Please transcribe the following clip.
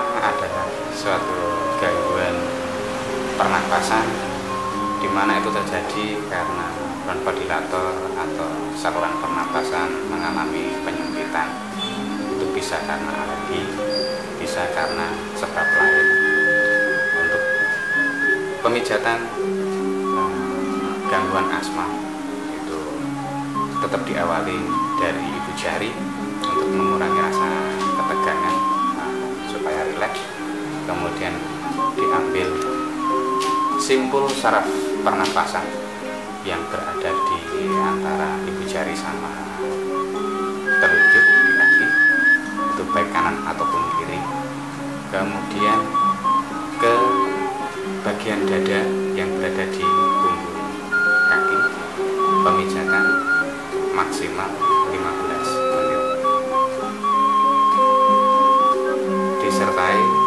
adalah suatu gangguan pernapasan di mana itu terjadi karena bronchodilator atau saluran pernapasan mengalami penyempitan. Itu bisa karena alergi, bisa karena sebab lain. Untuk pemijatan gangguan asma itu tetap diawali dari ibu jari untuk mengurangi rasa ketegangan supaya rileks. Kemudian diambil simpul saraf pernapasan yang berada di antara ibu jari sama telunjuk di kaki, itu baik kanan ataupun kiri. Kemudian ke bagian dada yang berada di punggung kaki, pemijatan maksimal 15 menit, disertai